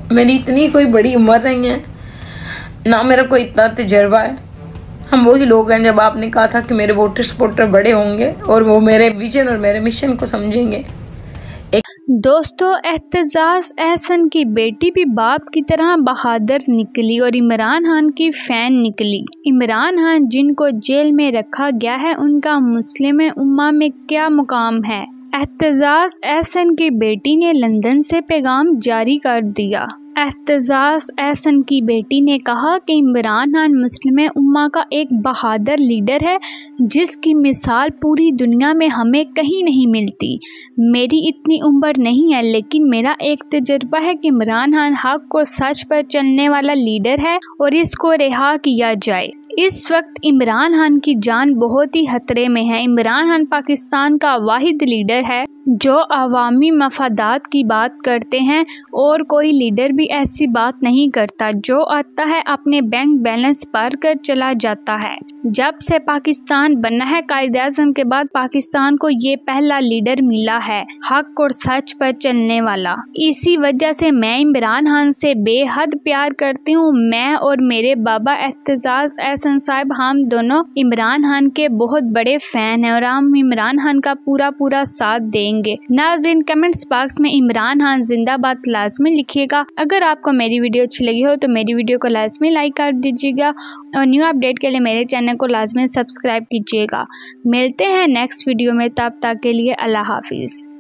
मेरी इतनी कोई बड़ी उम्र नहीं है, ना मेरा कोई इतना तजर्बा है। हम वही लोग हैं जब आपने कहा था कि मेरे वोटर सपोर्टर बड़े होंगे और वो मेरे विजन और मेरे मिशन को समझेंगे। दोस्तों, एहतजाज अहसन की बेटी भी बाप की तरह बहादुर निकली और इमरान खान की फ़ैन निकली। इमरान खान जिनको जेल में रखा गया है, उनका मुस्लिम उम्मा में क्या मुकाम है। एहतजाज अहसन की बेटी ने लंदन से पैगाम जारी कर दिया। एहतजाज अहसन की बेटी ने कहा कि इमरान खान मुस्लिम उम्मा का एक बहादुर लीडर है, जिसकी मिसाल पूरी दुनिया में हमें कहीं नहीं मिलती। मेरी इतनी उम्र नहीं है, लेकिन मेरा एक तजर्बा है कि इमरान खान हक और सच पर चलने वाला लीडर है और इसको रिहा किया जाए। इस वक्त इमरान खान की जान बहुत ही खतरे में है। इमरान खान पाकिस्तान का वाहिद लीडर है जो अवामी मफादात की बात करते हैं और कोई लीडर भी ऐसी बात नहीं करता। जो आता है अपने बैंक बैलेंस पार कर चला जाता है। जब से पाकिस्तान बना है, कायद-ए-आज़म के बाद पाकिस्तान को ये पहला लीडर मिला है हक और सच पर चलने वाला। इसी वजह से मैं इमरान खान से बेहद प्यार करती हूँ। मैं और मेरे बाबा एहतजाज अहसन साहब, हम दोनों इमरान खान के बहुत बड़े फ़ैन हैं और हम इमरान खान का पूरा साथ देंगे। नाज़रीन, कमेंट्स बॉक्स में इमरान खान जिंदाबाद लाजमी लिखिएगा। अगर आपको मेरी वीडियो अच्छी लगी हो तो मेरी वीडियो को लाजमी लाइक कर दीजिएगा और न्यू अपडेट के लिए मेरे चैनल को लाजमी सब्सक्राइब कीजिएगा। मिलते हैं नेक्स्ट वीडियो में, तब तक के लिए अल्लाह हाफिज़।